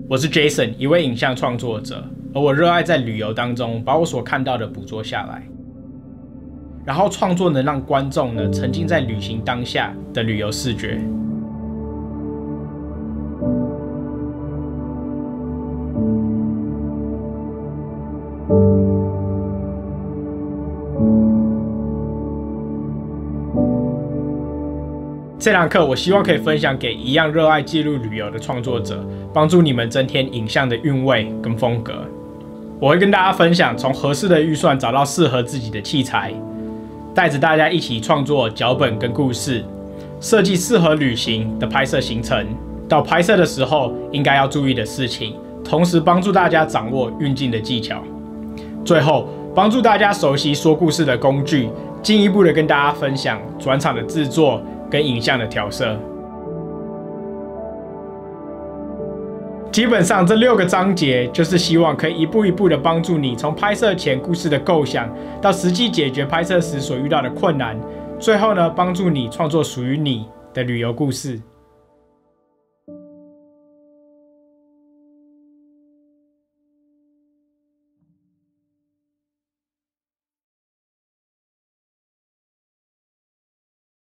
我是 Jason， 一位影像创作者，而我热爱在旅游当中把我所看到的捕捉下来，然后创作能让观众呢沉浸在旅行当下的旅游视觉。这堂课我希望可以分享给一样热爱记录旅游的创作者，帮助你们增添影像的韵味跟风格。我会跟大家分享从合适的预算找到适合自己的器材，带着大家一起创作脚本跟故事，设计适合旅行的拍摄行程，到拍摄的时候应该要注意的事情，同时帮助大家掌握运镜的技巧，最后帮助大家熟悉说故事的工具，进一步的跟大家分享转场的制作跟影像的调色。基本上这6个章节就是希望可以一步一步的帮助你从拍摄前故事的构想，到实际解决拍摄时所遇到的困难，最后呢帮助你创作属于你的旅游故事。